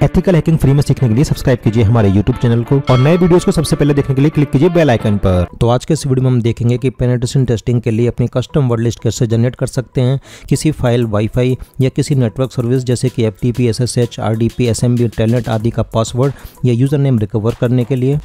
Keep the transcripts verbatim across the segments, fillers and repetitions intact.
Ethical hacking free में सीखने के लिए सब्सक्राइब कीजिए हमारे यूट्यूब चैनल को और नए वीडियोस को सबसे पहले देखने के लिए क्लिक कीजिए बेल आइकन पर। तो आज के इस वीडियो में हम देखेंगे कि पेनिट्रेशन टेस्टिंग के लिए अपनी कस्टम वर्ड लिस्ट कैसे जनरेट कर सकते हैं किसी फाइल, वाईफाई या किसी नेटवर्क सर्विस जैसे कि FTP, SSH, RDP, SMB, telnet आदि का पासवर्ड या यूजर नेम रिकवर करने के लिए।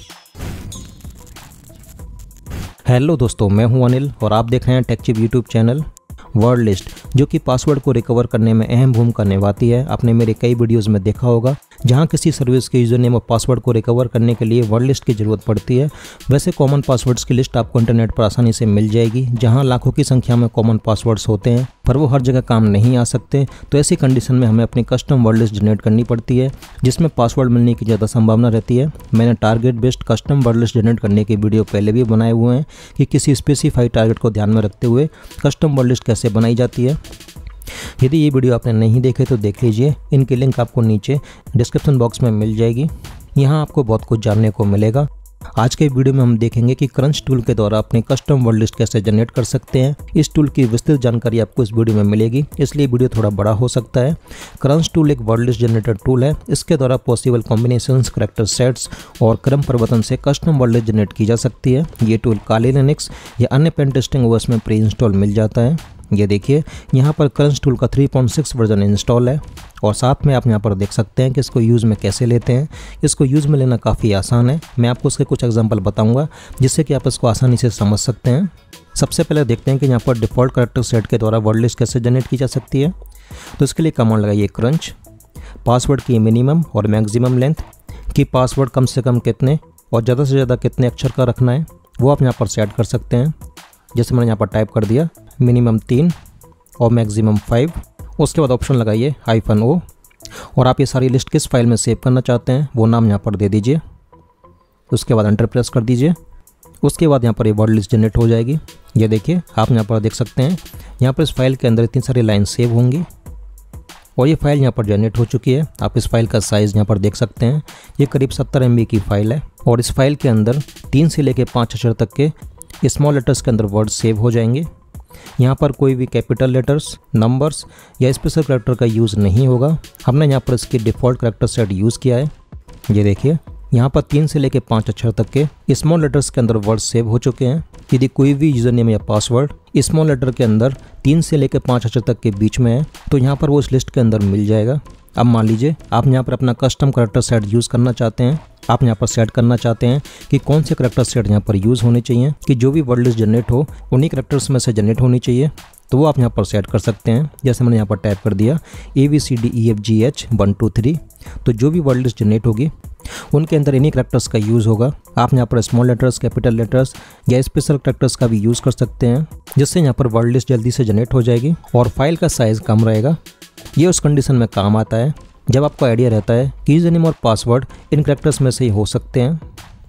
हेलो दोस्तों, मैं हूं अनिल और आप देख रहे हैं Tech Chip YouTube channel. Word list जो कि पासवर्ड को रिकवर करने में अहम भूमिका निभाती है, आपने मेरे कई वीडियोस में देखा होगा जहां किसी सर्विस के यूजर नेम और पासवर्ड को रिकवर करने के लिए वर्ड लिस्ट की जरूरत पड़ती है। वैसे कॉमन पासवर्ड्स की लिस्ट आपको इंटरनेट पर आसानी से मिल जाएगी, जहां लाखों की संख्या में कॉमन पासवर्ड्स होते हैं पर वो हर जगह काम नहीं आ सकते। तो ऐसी कंडीशन में हमें अपनी कस्टम वर्ड लिस्ट जनरेट करनी पड़ती है जिसमें पासवर्ड मिलने की ज़्यादा संभावना रहती है। मैंने target based custom word list generate करने के वीडियो पहले भी बनाए हुए हैं कि किसी स्पेसिफाइड टारगेट को ध्यान में रखते हुए कस्टम वर्ड लिस्ट कैसे बनाई जाती है। यदि ये वीडियो आपने नहीं देखे तो देख लीजिए, इनकी लिंक आपको नीचे डिस्क्रिप्शन बॉक्स में मिल जाएगी। यहाँ आपको बहुत कुछ जानने को मिलेगा। आज के वीडियो में हम देखेंगे कि क्रंच टूल के द्वारा अपनी कस्टम वर्ड लिस्ट कैसे जनरेट कर सकते हैं। इस टूल की विस्तृत जानकारी आपको इस वीडियो में मिलेगी, इसलिए वीडियो थोड़ा बड़ा हो सकता है। क्रंच टूल एक वर्ड लिस्ट जनरेटर टूल है। इसके द्वारा पॉसिबल कॉम्बिनेशंस, करैक्टर सेट्स और क्रम परिवर्तन से कस्टम वर्ड लिस्ट जनरेट की जा सकती है। ये टूल काली लिनक्स या अन्य पेन टेस्टिंग ओएस में प्री इंस्टॉल मिल जाता है। ये देखिए, यहाँ पर क्रंच टूल का three point six version install है और साथ में आप यहाँ पर देख सकते हैं कि इसको यूज़ में कैसे लेते हैं। इसको यूज़ में लेना काफ़ी आसान है। मैं आपको उसके कुछ एग्जांपल बताऊंगा जिससे कि आप इसको आसानी से समझ सकते हैं। सबसे पहले देखते हैं कि यहाँ पर डिफ़ॉल्ट करैक्टर सेट के द्वारा वर्ड लिस्ट कैसे जनरेट की जा सकती है। तो इसके लिए कमांड लगाइए क्रंच, पासवर्ड की मिनिमम और मैक्सिमम लेंथ कि पासवर्ड कम से कम कितने और ज़्यादा से ज़्यादा कितने अक्षर का रखना है वो आप यहाँ पर सेट कर सकते हैं। जैसे मैंने यहाँ पर टाइप कर दिया मिनिमम तीन और मैक्सिमम फाइव। उसके बाद ऑप्शन लगाइए हाइफन ओ और आप ये सारी लिस्ट किस फाइल में सेव करना चाहते हैं वो नाम यहाँ पर दे दीजिए। उसके बाद एंटर प्रेस कर दीजिए। उसके बाद यहाँ पर ये वर्ड लिस्ट जनरेट हो जाएगी। ये देखिए, आप यहाँ पर देख सकते हैं यहाँ पर इस फाइल के अंदर इतनी सारी लाइन सेव होंगी और ये फाइल यहाँ पर जनरेट हो चुकी है। आप इस फाइल का साइज़ यहाँ पर देख सकते हैं, ये करीब सत्तर एम बी की फाइल है और इस फाइल के अंदर तीन से लेकर पाँच अक्षर तक के स्मॉल लेटर्स के अंदर वर्ड सेव हो जाएंगे। यहाँ पर कोई भी कैपिटल लेटर्स, नंबर्स या स्पेशल करैक्टर का यूज़ नहीं होगा। हमने यहाँ पर इसकी डिफ़ॉल्ट करैक्टर सेट यूज़ किया है। ये देखिए, यहाँ पर तीन से लेकर पाँच अक्षर तक के स्मॉल लेटर्स के अंदर वर्ड सेव हो चुके हैं। यदि कोई भी यूज़र नेम या पासवर्ड स्मॉल लेटर के अंदर तीन से लेकर पाँच अक्षर तक के बीच में है तो यहाँ पर वो इस लिस्ट के अंदर मिल जाएगा। अब मान लीजिए आप यहाँ पर अपना कस्टम करैक्टर सेट यूज़ करना चाहते हैं। आप यहाँ पर सेट करना चाहते हैं कि कौन से करैक्टर सेट यहाँ पर यूज़ होने चाहिए, कि जो भी वर्ड लिस्ट जनरेट हो उन्हीं करैक्टर्स में से जनरेट होनी चाहिए। तो वो आप यहाँ पर सेट कर सकते हैं। जैसे मैंने यहाँ पर टाइप कर दिया A B C D E F G H one two three. तो जो भी वर्ड लिस्ट जनरेट होगी उनके अंदर इन्हीं करैक्टर्स का यूज़ होगा। आप यहाँ पर स्मॉल लेटर्स, कैपिटल लेटर्स या स्पेशल करैक्टर्स का भी यूज़ कर सकते हैं, जिससे यहाँ पर वर्ड लिस्ट जल्दी से जनरेट हो जाएगी और फाइल का साइज़ कम रहेगा। ये उस कंडीशन में काम आता है जब आपको आइडिया रहता है कि यूजर नेम और पासवर्ड इन करैक्टर्स में से ही हो सकते हैं।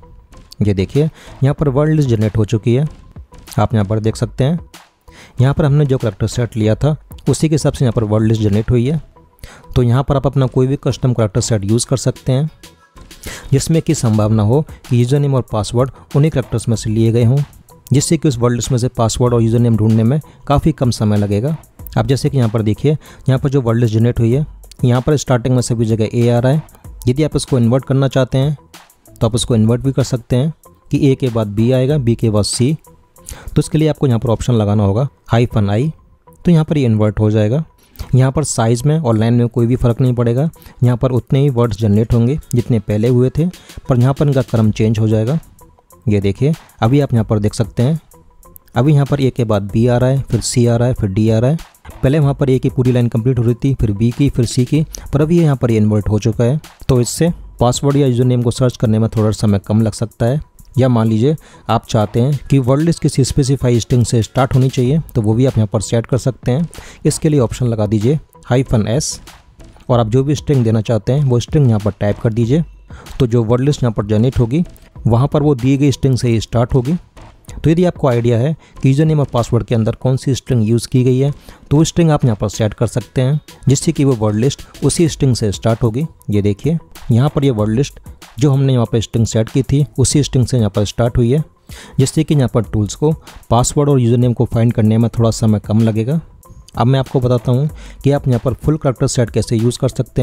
ये देखिए, यहाँ पर वर्ड लिस्ट जनरेट हो चुकी है। आप यहाँ पर देख सकते हैं, यहाँ पर हमने जो करैक्टर सेट लिया था उसी के हिसाब से यहाँ पर वर्ड लिस्ट जनरेट हुई है। तो यहाँ पर आप अपना कोई भी कस्टम करैक्टर सेट यूज़ कर सकते हैं जिसमें कि संभावना हो कि यूजर नेम और पासवर्ड उन्हीं करैक्टर्स में से लिए गए हों, जिससे कि उस वर्ड लिस्ट में से पासवर्ड और यूजर नेम ढूंढने में काफ़ी कम समय लगेगा। आप जैसे कि यहाँ पर देखिए, यहाँ पर जो वर्ड लिस्ट जनरेट हुई है यहाँ पर स्टार्टिंग में सभी जगह ए आ रहा है। यदि आप इसको इन्वर्ट करना चाहते हैं तो आप इसको इन्वर्ट भी कर सकते हैं कि ए के बाद बी आएगा, बी के बाद सी। तो इसके लिए आपको यहाँ पर ऑप्शन लगाना होगा हाइफन आई। तो यहाँ पर ये इन्वर्ट हो जाएगा। यहाँ पर साइज़ में और लाइन में कोई भी फ़र्क नहीं पड़ेगा। यहाँ पर उतने ही वर्ड्स जनरेट होंगे जितने पहले हुए थे, पर यहाँ पर इनका क्रम चेंज हो जाएगा। ये देखिए, अभी आप यहाँ पर देख सकते हैं, अभी यहाँ पर ए के बाद बी आ रहा है, फिर सी आ रहा है, फिर डी आ रहा है। पहले वहाँ पर ए की पूरी लाइन कंप्लीट हो रही थी, फिर बी की, फिर सी की, पर अभी यहाँ पर ये इन्वर्ट हो चुका है। तो इससे पासवर्ड या यूजर नेम को सर्च करने में थोड़ा समय कम लग सकता है। या मान लीजिए आप चाहते हैं कि वर्ड लिस्ट किसी स्पेसिफाई स्ट्रिंग से स्टार्ट होनी चाहिए तो वो भी आप यहाँ पर सेट कर सकते हैं। इसके लिए ऑप्शन लगा दीजिए हाइफन एस और आप जो भी स्ट्रिंग देना चाहते हैं वो स्ट्रिंग यहाँ पर टाइप कर दीजिए। तो जो वर्ड लिस्ट यहाँ पर जनरेट होगी वहाँ पर वो दी गई स्ट्रिंग से ही स्टार्ट होगी। तो यदि आपको आइडिया है कि यूजर नेम और पासवर्ड के अंदर कौन सी स्ट्रिंग यूज़ की गई है तो वो स्ट्रिंग आप यहाँ पर सेट कर सकते हैं, जिससे कि वो वर्ड लिस्ट उसी स्ट्रिंग से स्टार्ट होगी। ये देखिए, यहाँ पर ये वर्ड लिस्ट जो हमने यहाँ पर स्ट्रिंग सेट की थी उसी स्ट्रिंग से यहाँ पर स्टार्ट हुई है, जिससे कि यहाँ पर टूल्स को पासवर्ड और यूजर नेम को फाइंड करने में थोड़ा समय कम लगेगा। अब मैं आपको बताता हूँ कि आप यहाँ पर फुल करैक्टर सेट कैसे यूज़ कर सकते हैं।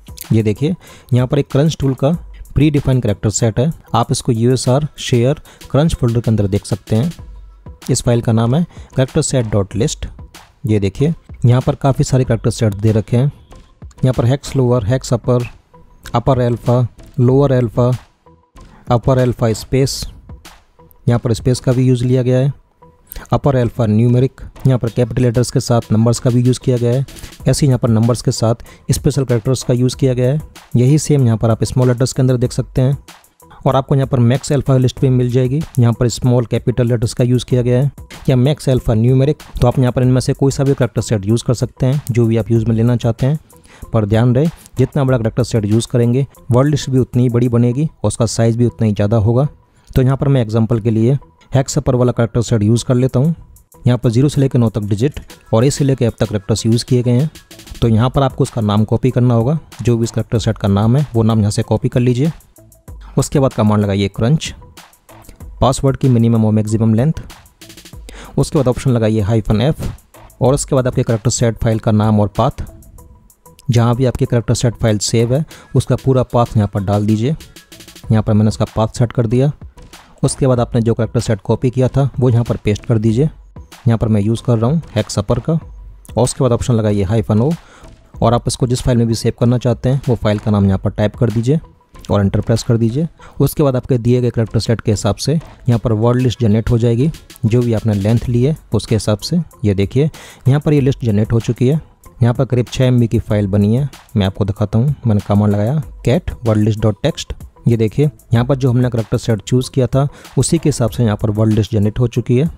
ये देखिए यहाँ पर एक क्रंच टूल का प्री डिफाइंड कैरेक्टर सेट है। आप इसको U S R share crunch folder के अंदर देख सकते हैं। इस फाइल का नाम है कैरेक्टर सेट डॉट लिस्ट। ये देखिए यहाँ पर काफ़ी सारे कैरेक्टर सेट दे रखे हैं। यहाँ पर hex lower, hex upper, upper alpha, lower alpha, upper alpha space, यहाँ पर स्पेस का भी यूज़ लिया गया है। अपर एल्फ़ा न्यूमेरिक, यहाँ पर कैपिटल लेटर्स के साथ नंबर्स का भी यूज़ किया गया है। ऐसे यहाँ पर नंबर्स के साथ स्पेशल कैरेक्टर्स का यूज़ किया गया है। यही सेम यहाँ पर आप स्मॉल लेटर्स के अंदर देख सकते हैं। और आपको यहाँ पर मैक्स एल्फ़ा लिस्ट भी मिल जाएगी। यहाँ पर स्मॉल कैपिटल लेटर्स का यूज़ किया गया है या मैक्स एल्फ़ा न्यूमेरिक। तो आप यहाँ पर इनमें से कोई सा भी कैरेक्टर सेट यूज़ कर सकते हैं जो भी आप यूज़ में लेना चाहते हैं। पर ध्यान रहे जितना बड़ा कैरेक्टर सेट यूज़ करेंगे वर्ड लिस्ट भी उतनी ही बड़ी बनेगी और उसका साइज़ भी उतना ही ज़्यादा होगा। तो यहाँ पर मैं एग्जांपल के लिए हेक्स अपर वाला कैरेक्टर सेट यूज़ कर लेता हूँ। यहाँ पर जीरो से लेकर नौ तक डिजिट और ए से लेकर अब तक कैरेक्टर्स यूज़ किए गए हैं। तो यहाँ पर आपको उसका नाम कॉपी करना होगा। जो भी इस कैरेक्टर सेट का नाम है वो नाम यहाँ से कॉपी कर लीजिए। उसके बाद कमांड लगाइए क्रंच, पासवर्ड की मिनिमम और मैक्सिमम लेंथ। उसके बाद ऑप्शन लगाइए हाइफन एफ और उसके बाद आपके कैरेक्टर सेट फाइल का नाम और पाथ। जहाँ भी आपकी कैरेक्टर सेट फाइल सेव है उसका पूरा पाथ यहाँ पर डाल दीजिए। यहाँ पर मैंने उसका पाथ सेट कर दिया। उसके बाद आपने जो कैरेक्टर सेट कॉपी किया था वो यहाँ पर पेस्ट कर दीजिए। यहाँ पर मैं यूज़ कर रहा हूँ हेक्स अपर का। और उसके बाद ऑप्शन लगाइए हाइफन ओ और आप इसको जिस फाइल में भी सेव करना चाहते हैं वो फाइल का नाम यहाँ पर टाइप कर दीजिए और एंटर प्रेस कर दीजिए। उसके बाद आपके दिए गए कैरेक्टर सेट के हिसाब से यहाँ पर वर्ड लिस्ट जनरेट हो जाएगी। जो भी आपने लेंथ ली है उसके हिसाब से ये देखिए यहाँ पर ये लिस्ट जनरेट हो चुकी है। यहाँ पर करीब छः एम बी की फ़ाइल बनी है। मैं आपको दिखाता हूँ। मैंने कमांड लगाया cat word list dot text. ये देखिए यहाँ पर जो हमने कैरेक्टर सेट चूज़ किया था उसी के हिसाब से यहाँ पर वर्ड लिस्ट जनरेट हो चुकी है।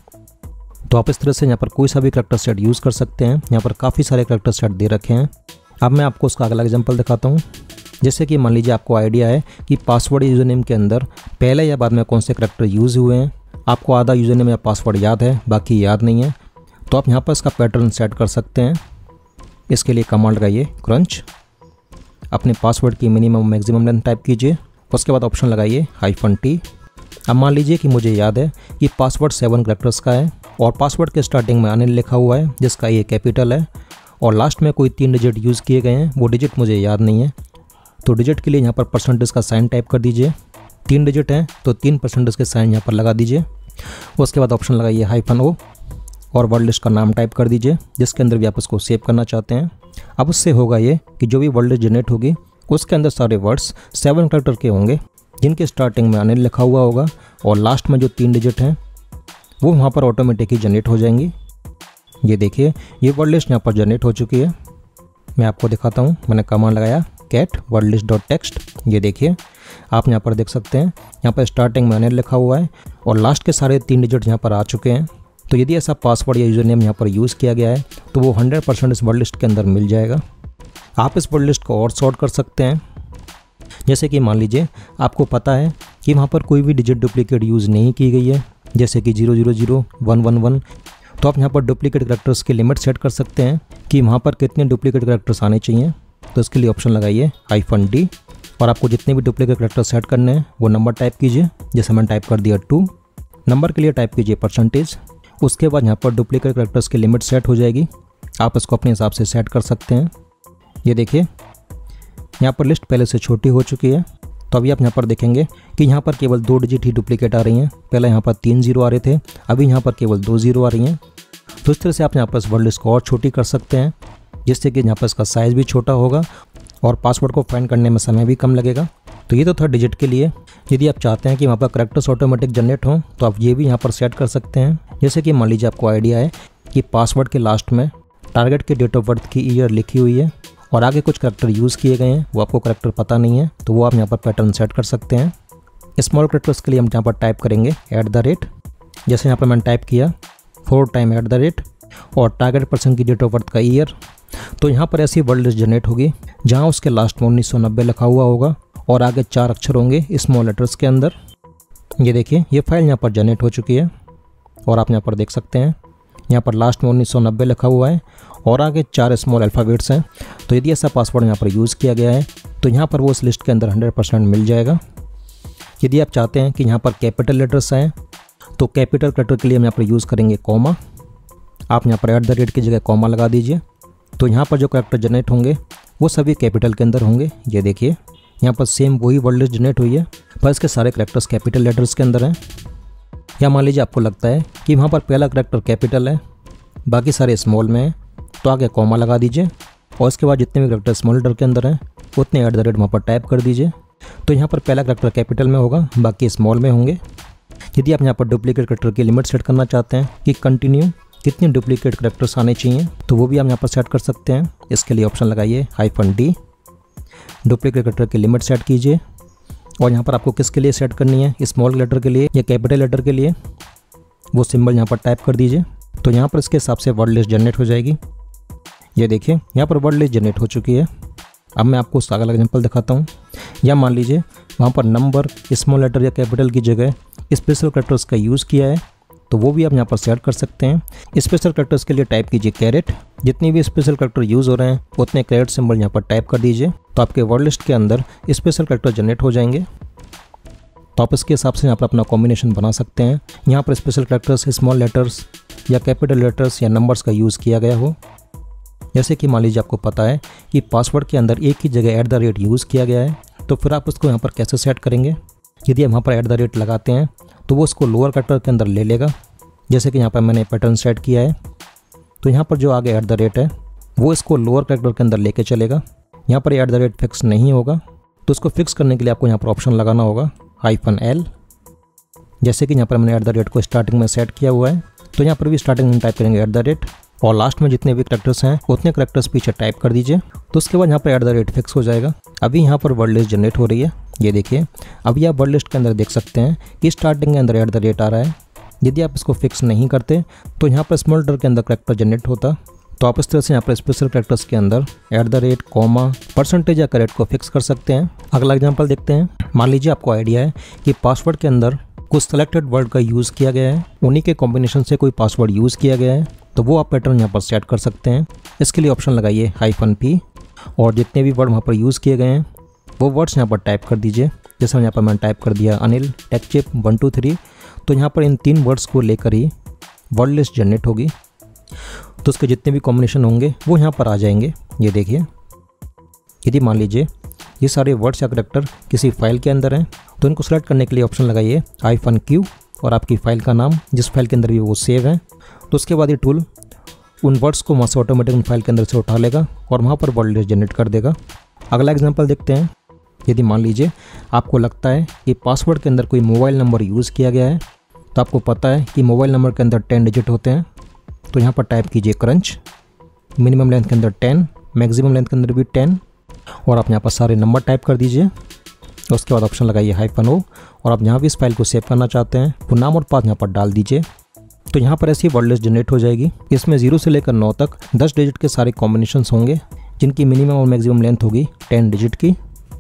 तो आप इस तरह से यहाँ पर कोई सा भी कैरेक्टर सेट यूज़ कर सकते हैं। यहाँ पर काफ़ी सारे कैरेक्टर सेट दे रखे हैं। अब मैं आपको उसका अगला एग्जांपल दिखाता हूँ। जैसे कि मान लीजिए आपको आइडिया है कि पासवर्ड यूज़र नेम के अंदर पहले या बाद में कौन से कैरेक्टर यूज़ हुए हैं। आपको आधा यूज़र नेम या पासवर्ड याद है, बाकी याद नहीं है। तो आप यहाँ पर इसका पैटर्न सेट कर सकते हैं। इसके लिए कमांड लगाइए क्रंच, अपने पासवर्ड की मिनिमम मैक्सिमम लेंथ टाइप कीजिए। उसके बाद ऑप्शन लगाइए हाइफन टी। अब मान लीजिए कि मुझे याद है कि पासवर्ड सेवन कैरेक्टर्स का है और पासवर्ड के स्टार्टिंग में अनिल लिखा हुआ है जिसका ये कैपिटल है और लास्ट में कोई तीन डिजिट यूज़ किए गए हैं। वो डिजिट मुझे याद नहीं है। तो डिजिट के लिए यहाँ पर परसेंटेज का साइन टाइप कर दीजिए। तीन डिजिट हैं तो तीन परसेंटेज के साइन यहाँ पर लगा दीजिए। उसके बाद ऑप्शन लगाइए हाइफन ओ और वर्ड लिस्ट का नाम टाइप कर दीजिए जिसके अंदर भी आप उसको सेव करना चाहते हैं। अब उससे होगा ये कि जो भी वर्ड लिस्ट जनरेट होगी उसके अंदर सारे वर्ड्स सेवन कैरेक्टर के होंगे जिनके स्टार्टिंग में अनिल लिखा हुआ होगा और लास्ट में जो तीन डिजिट हैं वो वहाँ पर ऑटोमेटिक ही जनरेट हो जाएंगी। ये देखिए ये वर्ड लिस्ट यहाँ पर जनरेट हो चुकी है। मैं आपको दिखाता हूँ। मैंने कमांड लगाया cat word list dot text. ये देखिए आप यहाँ पर देख सकते हैं यहाँ पर स्टार्टिंग में अनिल लिखा हुआ है और लास्ट के सारे तीन डिजिट यहाँ पर आ चुके हैं। तो यदि ऐसा पासवर्ड या यूज़र नेम यहाँ पर यूज़ किया गया है तो वो हंड्रेड परसेंट इस वर्ड लिस्ट के अंदर मिल जाएगा। आप इस वर्ड लिस्ट को और सॉर्ट कर सकते हैं। जैसे कि मान लीजिए आपको पता है कि वहाँ पर कोई भी डिजिट डुप्लीकेट यूज़ नहीं की गई है, जैसे कि zero zero zero one one one. तो आप यहाँ पर डुप्लीकेट कैरेक्टर्स की लिमिट सेट कर सकते हैं कि वहाँ पर कितने डुप्लीकेट कैरेक्टर्स आने चाहिए। तो इसके लिए ऑप्शन लगाइए हाइफन डी और आपको जितने भी डुप्लीकेट कैरेक्टर सेट करने हैं वो नंबर टाइप कीजिए। जैसे मैंने टाइप कर दिया टू। नंबर के लिए टाइप कीजिए परसेंटेज। उसके बाद यहाँ पर डुप्लीकेट कैरेक्टर्स की लिमिट सेट हो जाएगी। आप इसको अपने हिसाब से सेट कर सकते हैं। ये देखिए यहाँ पर लिस्ट पहले से छोटी हो चुकी है। तो अभी आप यहाँ पर देखेंगे कि यहाँ पर केवल दो डिजिट ही डुप्लीकेट आ रही हैं। पहले यहाँ पर तीन जीरो आ रहे थे, अभी यहाँ पर केवल दो जीरो आ रही हैं। तो इस तरह से आप यहाँ पर इस वर्ड लिस्ट को और छोटी कर सकते हैं जिससे कि यहाँ पर इसका साइज़ भी छोटा होगा और पासवर्ड को फाइंड करने में समय भी कम लगेगा। तो ये तो था डिजिट के लिए। यदि आप चाहते हैं कि वहाँ पर कैरेक्टर्स ऑटोमेटिक जनरेट हों तो आप ये भी यहाँ पर सेट कर सकते हैं। जैसे कि मान लीजिए आपको आइडिया है कि पासवर्ड के लास्ट में टारगेट के डेट ऑफ बर्थ की ईयर लिखी हुई है और आगे कुछ कैरेक्टर यूज़ किए गए हैं, वो आपको कैरेक्टर पता नहीं है, तो वो आप यहाँ पर पैटर्न सेट कर सकते हैं। स्मॉल कैरेक्टर्स के लिए हम यहाँ पर टाइप करेंगे एट द रेट। जैसे यहाँ पर मैंने टाइप किया four time at the rate और टारगेट पर्सन की डेट ऑफ बर्थ का ईयर। तो यहाँ पर ऐसी वर्ड लिस्ट जनरेट होगी जहाँ उसके लास्ट में उन्नीस सौ नब्बे लिखा हुआ होगा और आगे चार अक्षर होंगे स्मॉल लेटर्स के अंदर। ये देखिए ये फाइल यहाँ पर जनरेट हो चुकी है और आप यहाँ पर देख सकते हैं यहाँ पर लास्ट में उन्नीस सौ नब्बे लिखा हुआ है और आगे चार स्मॉल अल्फ़ाबेट्स हैं। तो यदि ऐसा पासवर्ड यहाँ पर यूज़ किया गया है तो यहाँ पर वो उस लिस्ट के अंदर हंड्रेड परसेंट मिल जाएगा। यदि आप चाहते हैं कि यहाँ पर कैपिटल लेटर्स आएँ तो कैपिटल कैरेक्टर के लिए हम यहाँ पर यूज़ करेंगे कॉमा। आप यहाँ पर एट द रेट की जगह कॉमा लगा दीजिए। तो यहाँ पर जो करेक्टर जनरेट होंगे वो सभी कैपिटल के अंदर होंगे। ये देखिए यहाँ पर सेम वही वर्ड लिस्ट जनरेट हुई है, पर इसके सारे करेक्टर्स कैपिटल लेटर्स के अंदर हैं। या मान लीजिए आपको लगता है कि वहाँ पर पहला करेक्टर कैपिटल है, बाकी सारे स्मॉल में है, तो आगे कॉमा लगा दीजिए और इसके बाद जितने भी करेक्टर स्मॉल लेटर के अंदर हैं उतने एट द रेट वहाँ पर टाइप कर दीजिए। तो यहाँ पर पहला करेक्टर कैपिटल में होगा, बाकी स्मॉल में होंगे। यदि आप यहाँ पर डुप्लीकेट करेक्टर की लिमिट सेट करना चाहते हैं कि कंटिन्यू कितने डुप्लीकेट करेक्टर्स आने चाहिए, तो वो भी आप यहाँ पर सेट कर सकते हैं। इसके लिए ऑप्शन लगाइए हाइफन डी, डुप्लीकेट करेक्टर की लिमिट सेट कीजिए और यहाँ पर आपको किसके लिए सेट करनी है, स्मॉल लेटर के लिए या कैपिटल लेटर के लिए, वो सिंबल यहाँ पर टाइप कर दीजिए। तो यहाँ पर इसके हिसाब से वर्ड लिस्ट जनरेट हो जाएगी। ये देखिए यहाँ पर वर्ड लिस्ट जनरेट हो चुकी है। अब मैं आपको उसका अगला एग्जाम्पल दिखाता हूँ। या मान लीजिए वहाँ पर नंबर स्मॉल लेटर या कैपिटल की जगह स्पेशल करेक्टर्स का यूज़ किया है, तो वो भी आप यहाँ पर सेट कर सकते हैं। स्पेशल करेक्टर्स के लिए टाइप कीजिए कैरेट, जितनी भी स्पेशल करेक्टर यूज़ हो रहे हैं उतने कैरेट सिंबल यहाँ पर टाइप कर दीजिए, तो आपके वर्ड लिस्ट के अंदर स्पेशल करेक्टर जनरेट हो जाएंगे। तो आप इसके हिसाब से यहाँ पर अपना कॉम्बिनेशन बना सकते हैं। यहाँ पर स्पेशल करेक्टर्स स्मॉल लेटर्स या कैपिटल लेटर्स या नंबर्स का यूज़ किया गया हो। जैसे कि मान लीजिए आपको पता है कि पासवर्ड के अंदर एक ही जगह एट द रेट यूज़ किया गया है, तो फिर आप उसको यहाँ पर कैसे सेट करेंगे। यदि हम यहाँ पर एट द रेट लगाते हैं तो वो उसको लोअर कैरेक्टर के अंदर ले लेगा। जैसे कि यहाँ पर मैंने पैटर्न सेट किया है, तो यहाँ पर जो आगे एट द रेट है वो इसको लोअर कैरेक्टर के अंदर लेके चलेगा। यहाँ पर एट द रेट फिक्स नहीं होगा, तो उसको फिक्स करने के लिए आपको यहाँ पर ऑप्शन लगाना होगा हाइफन एल। जैसे कि यहाँ पर मैंने एट द रेट को स्टार्टिंग में सेट किया हुआ है, तो यहाँ पर भी स्टार्टिंग में टाइप करेंगे एट द रेट और लास्ट में जितने भी करेक्टर्स हैं उतने करेक्टर्स पीछे टाइप कर दीजिए। तो उसके बाद यहाँ पर एट द रेट फिक्स हो जाएगा। अभी यहाँ पर वर्ड लिस्ट जनरेट हो रही है। ये देखिए अभी आप वर्ड लिस्ट के अंदर देख सकते हैं कि स्टार्टिंग के अंदर एट द रेट आ रहा है। यदि आप इसको फिक्स नहीं करते तो यहाँ पर स्मॉल लेटर के अंदर करेक्टर जनरेट होता। तो आप इस तरह से यहाँ पर स्पेशल करेक्टर्स के अंदर at the rate, comma, percentage या करेक्ट को फिक्स कर सकते हैं। अगला एग्जांपल देखते हैं। मान लीजिए आपको आइडिया है कि पासवर्ड के अंदर कुछ सेलेक्टेड वर्ड का यूज़ किया गया है, उन्हीं के कॉम्बिनेशन से कोई पासवर्ड यूज़ किया गया है, तो वो आप पैटर्न यहाँ पर सेट कर सकते हैं। इसके लिए ऑप्शन लगाइए हाइफन पी और जितने भी वर्ड वहाँ पर यूज़ किए गए हैं वो वर्ड्स यहाँ पर टाइप कर दीजिए। जैसे यहाँ पर मैंने टाइप कर दिया Anil Tech Chip one two three, तो यहाँ पर इन तीन वर्ड्स को लेकर ही वर्ड लिस्ट जनरेट होगी। तो उसके जितने भी कॉम्बिनेशन होंगे वो यहाँ पर आ जाएंगे। ये देखिए यदि मान लीजिए ये सारे वर्ड्स या करेक्टर किसी फाइल के अंदर हैं, तो इनको सेलेक्ट करने के लिए ऑप्शन लगाइए हाइफन क्यू और आपकी फाइल का नाम जिस फाइल के अंदर भी वो सेव है। तो उसके बाद ये टूल उन वर्ड्स को वहाँ से ऑटोमेटिक उन फाइल के अंदर से उठा लेगा और वहाँ पर वर्ड लिस्ट जनरेट कर देगा। अगला एग्जांपल देखते हैं। यदि मान लीजिए आपको लगता है कि पासवर्ड के अंदर कोई मोबाइल नंबर यूज़ किया गया है, तो आपको पता है कि मोबाइल नंबर के अंदर टेन डिजिट होते हैं, तो यहाँ पर टाइप कीजिए क्रंच, मिनिमम लेंथ के अंदर टेन, मैक्सिमम लेंथ के अंदर भी टेन, और आप यहाँ पर सारे नंबर टाइप कर दीजिए। उसके बाद ऑप्शन लगाइए हाइफन ओ और आप जहाँ भी इस फाइल को सेव करना चाहते हैं वो नाम और पाथ यहाँ पर डाल दीजिए। तो यहाँ पर ऐसी वर्ड लिस्ट जनरेट हो जाएगी। इसमें जीरो से लेकर नौ तक दस डिजिट के सारे कॉम्बिनेशंस होंगे जिनकी मिनिमम और मैक्सिमम लेंथ होगी टेन डिजिट की।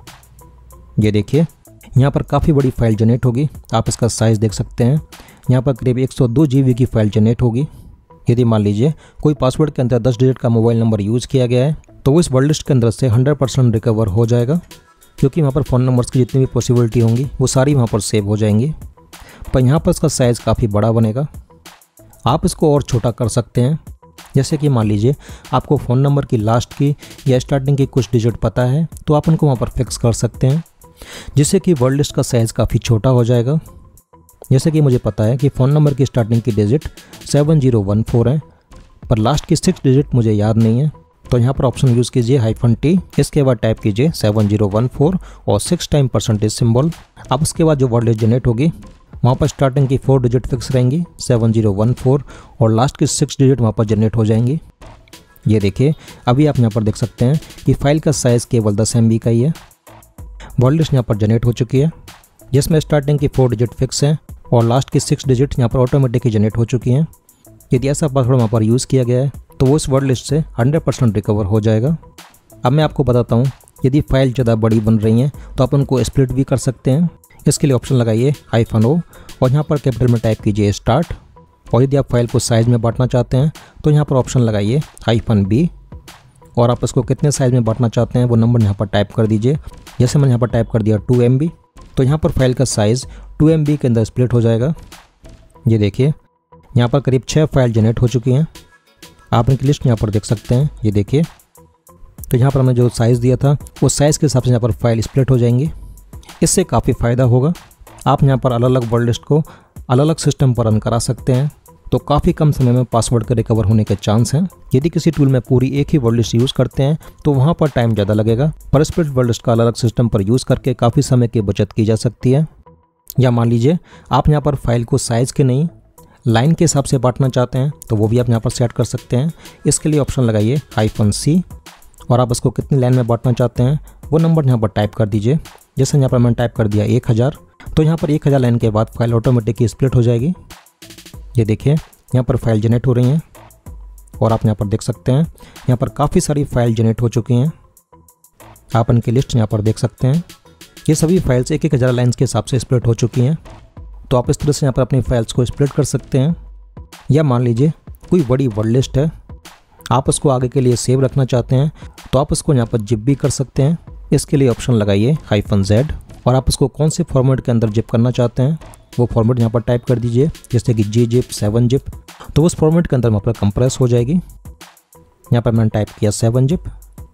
ये देखिए यहाँ पर काफ़ी बड़ी फाइल जनरेट होगी। आप इसका साइज़ देख सकते हैं। यहाँ पर करीब एक सौ दो जी बी की फाइल जनरेट होगी। यदि मान लीजिए कोई पासवर्ड के अंदर दस डिजिट का मोबाइल नंबर यूज़ किया गया है, तो वो इस वर्ड लिस्ट के अंदर से हंड्रेड परसेंट रिकवर हो जाएगा, क्योंकि वहाँ पर फ़ोन नंबर्स की जितनी भी पॉसिबिलिटी होंगी वो सारी वहाँ पर सेव हो जाएंगी। पर यहाँ पर इसका साइज़ काफ़ी बड़ा बनेगा। आप इसको और छोटा कर सकते हैं। जैसे कि मान लीजिए आपको फ़ोन नंबर की लास्ट की या स्टार्टिंग की कुछ डिजिट पता है, तो आप उनको वहाँ पर फिक्स कर सकते हैं, जिससे कि वर्ड लिस्ट का साइज़ काफ़ी छोटा हो जाएगा। जैसे कि मुझे पता है कि फ़ोन नंबर की स्टार्टिंग की digit seven zero one four है, पर लास्ट की सिक्स डिजिट मुझे याद नहीं है, तो यहाँ पर ऑप्शन यूज़ कीजिए हाइफन टी, इसके बाद टाइप कीजिए सेवन ज़ीरो वन फोर और सिक्स टाइम परसेंटेज सिंबल। अब उसके बाद जो वर्ड लिस्ट जनरेट होगी वहाँ पर स्टार्टिंग की फोर डिजिट फिक्स रहेंगी सेवन ज़ीरो वन फोर और लास्ट की सिक्स डिजिट वहाँ पर जनरेट हो जाएंगी। ये देखिए अभी आप यहाँ पर देख सकते हैं कि फाइल का साइज़ केवल दस एम बी का ही है। वर्ड लिस्ट यहाँ पर जनरेट हो चुकी है, जिसमें स्टार्टिंग की फोर डिजिट फिक्स है और लास्ट की सिक्स डिजिट यहाँ पर ऑटोमेटिक ही जनरेट हो चुकी हैं। यदि ऐसा पासवर्ड वहाँ पर यूज़ किया गया है तो वो इस वर्ड लिस्ट से हंड्रेड परसेंट रिकवर हो जाएगा। अब मैं आपको बताता हूँ, यदि फाइल ज़्यादा बड़ी बन रही हैं तो आप उनको स्प्लिट भी कर सकते हैं। इसके लिए ऑप्शन लगाइए हाइफन ओ और यहाँ पर कैपिटल में टाइप कीजिए स्टार्ट, और यदि आप फाइल को साइज़ में बांटना चाहते हैं तो यहाँ पर ऑप्शन लगाइए हाइफन बी और आप इसको कितने साइज़ में बांटना चाहते हैं वो नंबर यहाँ पर टाइप कर दीजिए। जैसे मैंने यहाँ पर टाइप कर दिया टू एम बी, तो यहाँ पर फाइल का साइज़ टू एम बी के अंदर स्प्लिट हो जाएगा। ये देखिए यहाँ पर करीब छः फाइल जनरेट हो चुकी हैं। आप इनकी लिस्ट यहाँ पर देख सकते हैं, ये देखिए। तो यहाँ पर हमने जो साइज़ दिया था वो साइज़ के हिसाब से यहाँ पर फाइल स्प्लिट हो जाएंगी। इससे काफ़ी फ़ायदा होगा। आप यहाँ पर अलग अलग वर्ड लिस्ट को अलग अलग सिस्टम पर रन करा सकते हैं, तो काफ़ी कम समय में पासवर्ड के रिकवर होने के चांस हैं। यदि किसी टूल में पूरी एक ही वर्ड लिस्ट यूज़ करते हैं तो वहाँ पर टाइम ज़्यादा लगेगा, पर स्प्लिट वर्ड लिस्ट का अलग अलग सिस्टम पर यूज़ करके काफ़ी समय की बचत की जा सकती है। या मान लीजिए आप यहाँ पर फाइल को साइज़ के नहीं लाइन के हिसाब से बांटना चाहते हैं, तो वो भी आप यहाँ पर सेट कर सकते हैं। इसके लिए ऑप्शन लगाइए हाइफन सी और आप इसको कितनी लाइन में बांटना चाहते हैं वो नंबर यहाँ पर टाइप कर दीजिए। जैसे यहाँ पर मैंने टाइप कर दिया एक हज़ार, तो यहाँ पर एक हज़ार लाइन के बाद फाइल ऑटोमेटिकली स्प्लिट हो जाएगी। ये देखिए यहाँ पर फाइल जनरेट हो रही हैं और आप यहाँ पर देख सकते हैं यहाँ पर काफ़ी सारी फाइल जनरेट हो चुकी हैं। आप इनकी लिस्ट यहाँ पर देख सकते हैं। ये सभी फाइल्स एक एक हज़ार लाइन्स के हिसाब से स्प्लिट हो चुकी हैं। तो आप इस तरह से यहाँ पर अपनी फाइल्स को स्प्लिट कर सकते हैं। या मान लीजिए कोई बड़ी वर्ड लिस्ट है, आप उसको आगे के लिए सेव रखना चाहते हैं, तो आप उसको यहाँ पर जिप भी कर सकते हैं। इसके लिए ऑप्शन लगाइए हाइफन जेड और आप उसको कौन से फॉर्मेट के अंदर जिप करना चाहते हैं वो फॉर्मेट यहाँ पर टाइप कर दीजिए, जैसे कि जी जिप, सेवन जिप। तो उस फॉर्मेट के अंदर वहाँ पर कंप्रेस हो जाएगी। यहाँ पर मैंने टाइप किया सेवन जिप।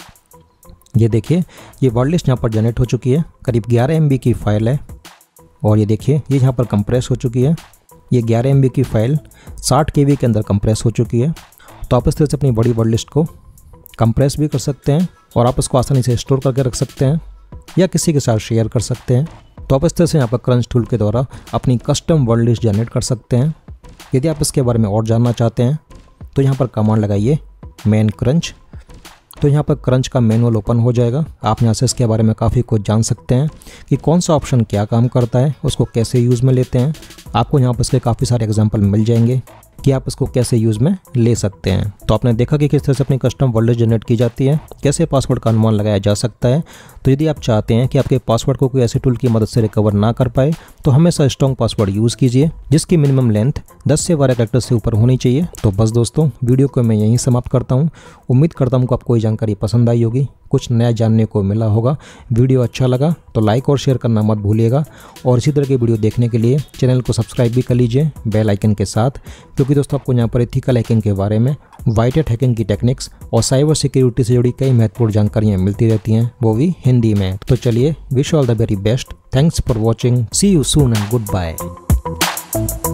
ये देखिए ये वर्ड लिस्ट यहाँ पर जनरेट हो चुकी है, करीब ग्यारह एम बी की फ़ाइल है। और ये देखिए ये यहाँ पर कंप्रेस हो चुकी है। ये ग्यारह एम बी की फ़ाइल साठ के बी के अंदर कंप्रेस हो चुकी है। तो आप इस तरह से अपनी बड़ी वर्ड लिस्ट को कंप्रेस भी कर सकते हैं और आप इसको आसानी से स्टोर करके रख सकते हैं या किसी के साथ शेयर कर सकते हैं। तो आप इस तरह से यहाँ पर क्रंच टूल के द्वारा अपनी कस्टम वर्ड लिस्ट जनरेट कर सकते हैं। यदि आप इसके बारे में और जानना चाहते हैं तो यहाँ पर कमांड लगाइए मैन क्रंच। तो यहाँ पर क्रंच का मैनुअल ओपन हो जाएगा। आप यहाँ से इसके बारे में काफ़ी कुछ जान सकते हैं कि कौन सा ऑप्शन क्या काम करता है, उसको कैसे यूज़ में लेते हैं। आपको यहाँ पर इसके काफ़ी सारे एग्जाम्पल मिल जाएंगे कि आप इसको कैसे यूज़ में ले सकते हैं। तो आपने देखा कि किस तरह से अपनी कस्टम वर्ड लिस्ट जनरेट की जाती है, कैसे पासवर्ड का अनुमान लगाया जा सकता है। तो यदि आप चाहते हैं कि आपके पासवर्ड को कोई ऐसे टूल की मदद से रिकवर ना कर पाए, तो हमेशा स्ट्रॉन्ग पासवर्ड यूज़ कीजिए जिसकी मिनिमम लेंथ दस से बारह कैरेक्टर से ऊपर होनी चाहिए। तो बस दोस्तों, वीडियो को मैं यहीं समाप्त करता हूँ। उम्मीद करता हूँ कि आपको कोई जानकारी पसंद आई होगी, कुछ नया जानने को मिला होगा। वीडियो अच्छा लगा तो लाइक और शेयर करना मत भूलिएगा और इसी तरह की वीडियो देखने के लिए चैनल को सब्सक्राइब भी कर लीजिए बेल आइकन के साथ, क्योंकि दोस्तों आपको यहाँ पर एथिकल हैकिंग के बारे में, व्हाइट हैट हैकिंग की टेक्निक्स और साइबर सिक्योरिटी से जुड़ी कई महत्वपूर्ण जानकारियाँ मिलती रहती हैं, वो भी हिंदी में। तो चलिए, wish all the very best. Thanks for watching. See you soon and good bye.